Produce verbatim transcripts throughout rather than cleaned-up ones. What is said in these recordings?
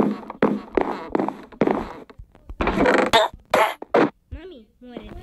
Mami, muérete.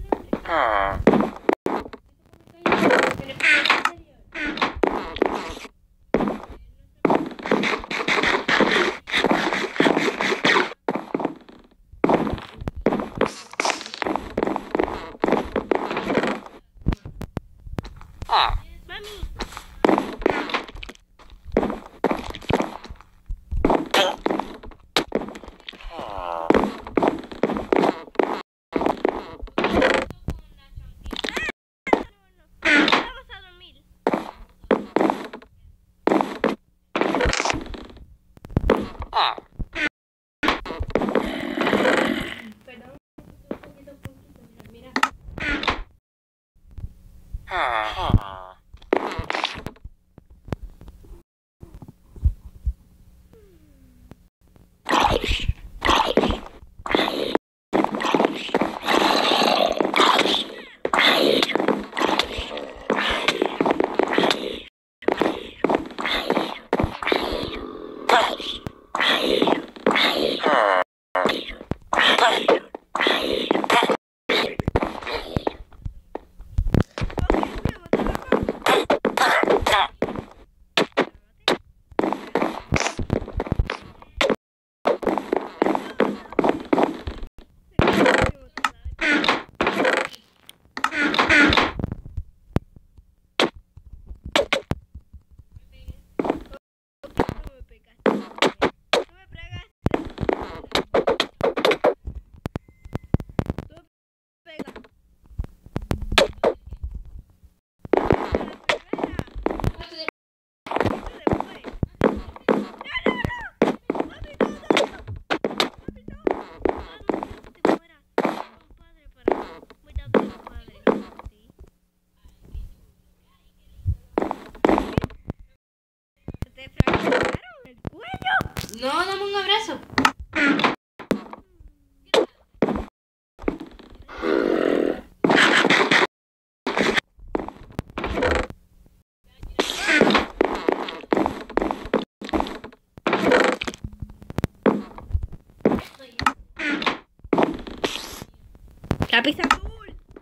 No, dame un abrazo. Lápiz azul.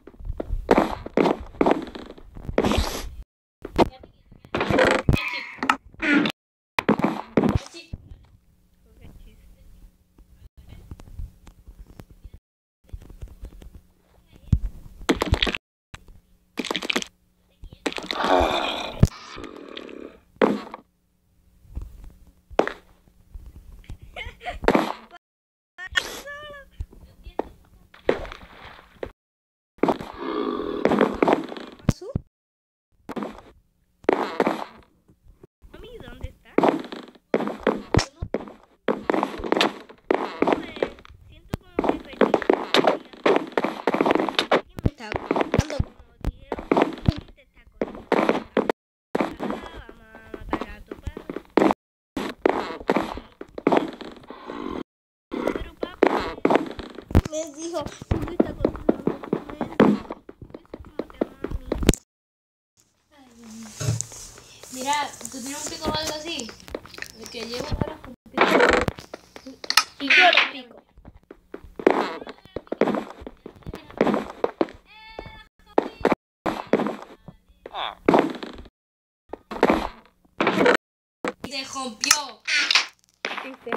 Les dijo, ¿dónde está controlando tu mente? Mira, tú tienes un pico o algo así. El que llevo ahora con pico. Y yo lo pico. Y se rompió. ¿Viste?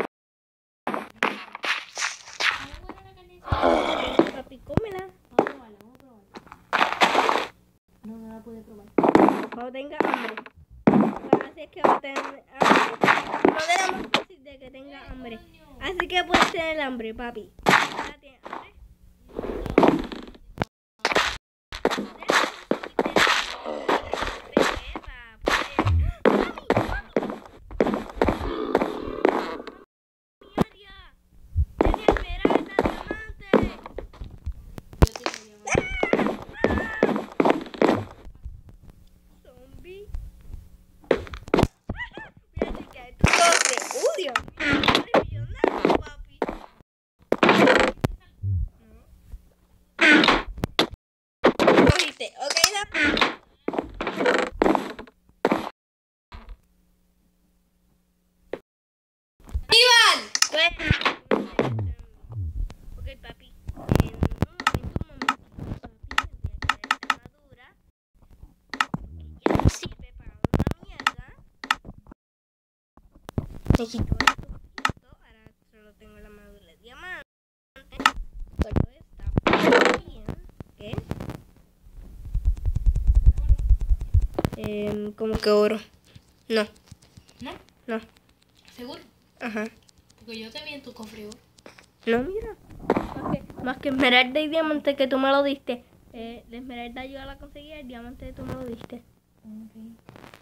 Papi, cómela. Vamos a probarla, vamos a probarla. No, no la pude probar. Cuando tenga hambre. Así es que va a tener hambre. No de la más fácil de que tenga hambre. Así que puedes tener hambre, papi. ¿Ya tienes hambre? ¡Iván! Me quito esto poquito, ahora solo tengo la armadura de diamante. Todo está bien. ¿Qué? Eh, como que oro. No, ¿No? no. ¿Seguro? Ajá. Porque yo te vi en tu cofre. No, mira. Más que, más que esmeralda y diamante que tú me lo diste. Eh, la esmeralda yo la conseguí, el diamante tú me lo diste. Ok.